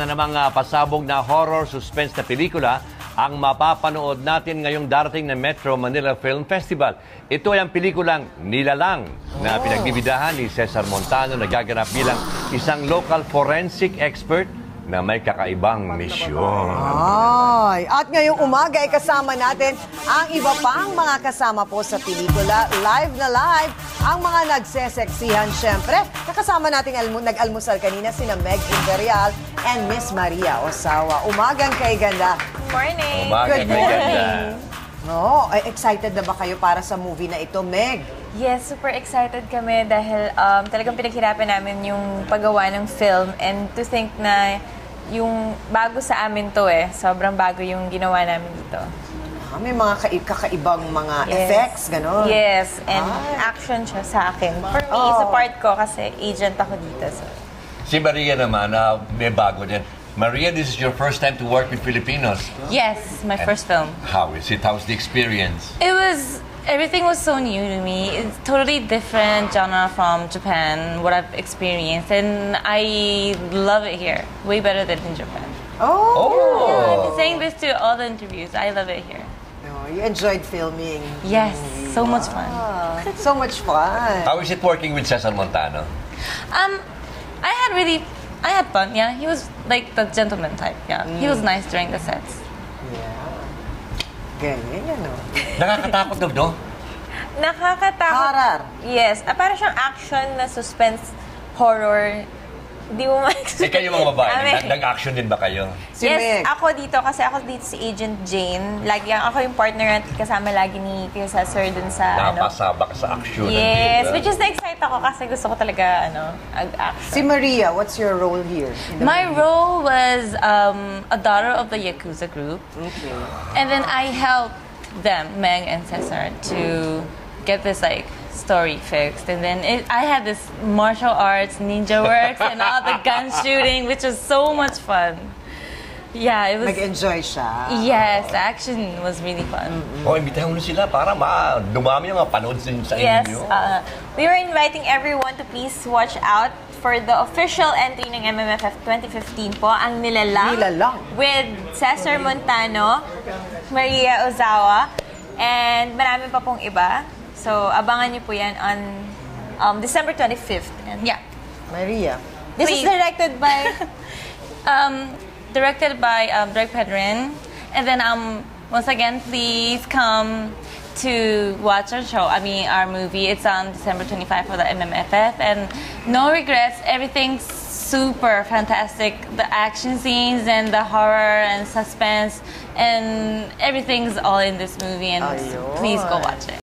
na namang pasabog na horror suspense na pelikula ang mapapanood natin ngayong darating na Metro Manila Film Festival. Ito ay ang pelikulang Nilalang na pinagbibidahan ni Cesar Montano na gaganap bilang isang local forensic expert na may kakaibang misyon. Ay, at ngayong umaga ay kasama natin ang iba pang mga kasama po sa pelikula. Live na live ang mga nagseseksihan syempre. Nakasama natin nag-almusal kanina sina Meg Imperial and Miss Maria Ozawa. Umagang kay ganda. Morning! Umagang kay ganda. No, excited na ba kayo para sa movie na ito, Meg? Yes, super excited kami dahil talagang pinaghirapan namin yung paggawa ng film and to think na yung bago sa amin to sobrang bago yung ginawa namin dito. May mga kakaibang mga effects, gano'n? Yes, and action siya sa akin. For me, sa part ko kasi agent ako dito. So. Si Maria naman, may bago din. Maria, this is your first time to work with Filipinos. Yes, my first film. How is it? How's the experience? Everything was so new to me. It's totally different genre from Japan, what I've experienced, and I love it here. Way better than in Japan. Oh! Yeah, I've been saying this to all the interviews. I love it here. No, you enjoyed filming? Yes, so much fun. So much fun. How is it working with Cesar Montano? I had fun, yeah. He was like the gentleman type, yeah. He was nice during the sets. Yeah. Ganyan, ano? Nakakatakot daw, no? Nakakatakot. Horror. Yes. Parang siyang action na suspense horror. Di mo ma-explain. Kayo mga babae, nag-action din ba kayo? Si yes, Meg. ako dito. Kasi ako dito si Agent Jane. Ako yung partner at kasama lagi ni Tio Cesar dun sa Napasabak sa action. Yes, which is na-excite ako kasi gusto ko talaga action. Si Maria, what's your role here? My role was a daughter of the Yakuza group. Okay. And then I helped them, Meg and Cesar, to get this story fixed. And then I had this martial arts, ninja works, and all the gun shooting, which was so much fun. Yeah, it was... Nag-enjoy siya? Yes, the action was really fun. Imbitahan mo sila para dumami yung mga panood sa inyo. Yes, we were inviting everyone to please watch out for the official entry ng MMFF 2015 po, ang Nilalang. Nilalang. With Cesar Montano, Maria Ozawa, and marami pa pong iba. So, abangan niyo po yan on December 25th. And yeah. Maria. This is directed by Dirk Pedrin. And then once again, please come to watch our show. Our movie. It's on December 25 for the MMFF. And no regrets. Everything's super fantastic. The action scenes and the horror and suspense and everything's all in this movie. And please go watch it.